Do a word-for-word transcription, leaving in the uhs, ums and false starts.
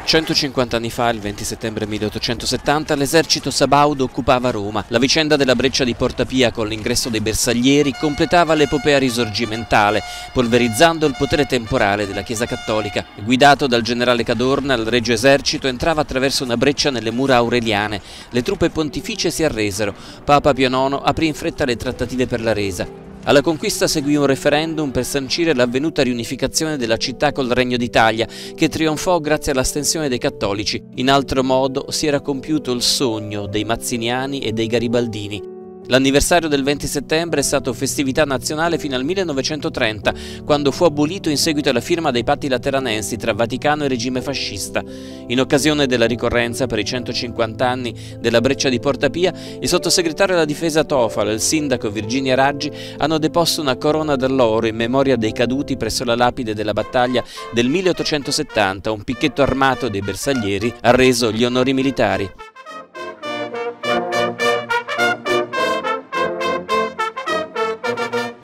centocinquanta anni fa, il venti settembre milleottocentosettanta, l'esercito sabaudo occupava Roma. La vicenda della breccia di Porta Pia con l'ingresso dei bersaglieri completava l'epopea risorgimentale, polverizzando il potere temporale della Chiesa cattolica. Guidato dal generale Cadorna, il Regio Esercito entrava attraverso una breccia nelle mura aureliane. Le truppe pontificie si arresero. Papa Pio nono aprì in fretta le trattative per la resa. Alla conquista seguì un referendum per sancire l'avvenuta riunificazione della città col Regno d'Italia, che trionfò grazie all'astensione dei cattolici. In altro modo si era compiuto il sogno dei mazziniani e dei garibaldini. L'anniversario del venti settembre è stato festività nazionale fino al millenovecentotrenta, quando fu abolito in seguito alla firma dei patti lateranensi tra Vaticano e regime fascista. In occasione della ricorrenza per i centocinquanta anni della breccia di Porta Pia, il sottosegretario alla difesa Tofalo e il sindaco Virginia Raggi hanno deposto una corona d'alloro in memoria dei caduti presso la lapide della battaglia del milleottocentosettanta. Un picchetto armato dei bersaglieri ha reso gli onori militari.